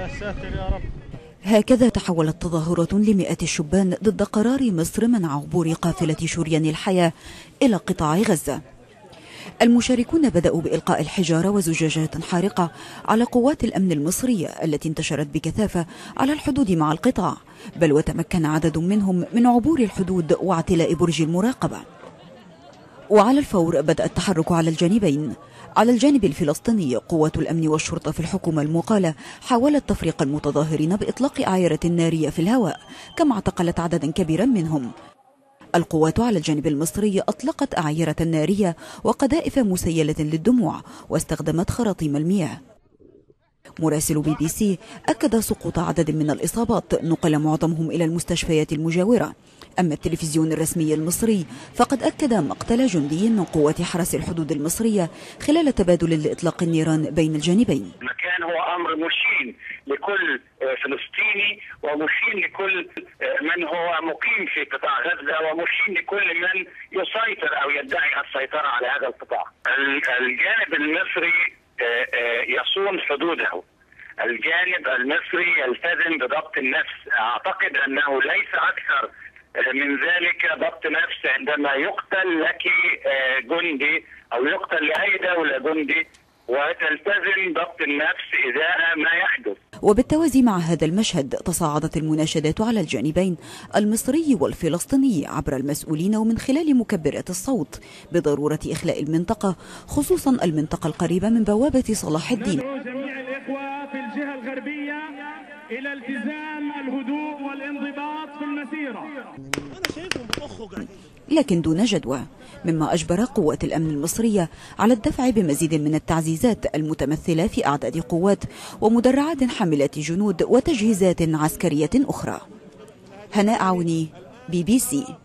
يا ساتر يا رب. هكذا تحولت تظاهرات لمئات الشبان ضد قرار مصر منع عبور قافلة شريان الحياة إلى قطاع غزة. المشاركون بدأوا بإلقاء الحجارة وزجاجات حارقة على قوات الأمن المصرية التي انتشرت بكثافة على الحدود مع القطاع، بل وتمكن عدد منهم من عبور الحدود واعتلاء برج المراقبة. وعلى الفور بدأ التحرك على الجانبين. على الجانب الفلسطيني قوات الأمن والشرطة في الحكومة المقالة حاولت تفريق المتظاهرين بإطلاق أعيرة نارية في الهواء، كما اعتقلت عددا كبيرا منهم. القوات على الجانب المصري أطلقت أعيرة نارية وقذائف مسيلة للدموع واستخدمت خراطيم المياه. مراسل BBC أكد سقوط عدد من الإصابات نقل معظمهم إلى المستشفيات المجاورة. أما التلفزيون الرسمي المصري فقد أكد مقتل جندي من قوات حرس الحدود المصرية خلال تبادل لإطلاق النيران بين الجانبين. المكان هو أمر مشين لكل فلسطيني ومشين لكل من هو مقيم في قطاع غزة ومشين لكل من يسيطر أو يدعي السيطرة على هذا القطاع. الجانب المصري يصون حدوده، الجانب المصري يلتزم بضبط النفس. أعتقد أنه ليس أكثر من ذلك ضبط نفس عندما يقتل لك جندي أو يقتل لأي دولة جندي، وتلتزم ضبط النفس إزاء ما يحدث. وبالتوازي مع هذا المشهد تصاعدت المناشدات على الجانبين المصري والفلسطيني عبر المسؤولين ومن خلال مكبرات الصوت بضرورة إخلاء المنطقة، خصوصا المنطقة القريبة من بوابة صلاح الدين. ندعو جميع الإخوة في الجهة الغربية إلى التزام الهدوء والانضباط في المسيرة. لكن دون جدوى، مما أجبر قوات الأمن المصرية على الدفع بمزيد من التعزيزات المتمثلة في أعداد قوات ومدرعات حاملات جنود وتجهيزات عسكرية أخرى. هناء عوني، BBC.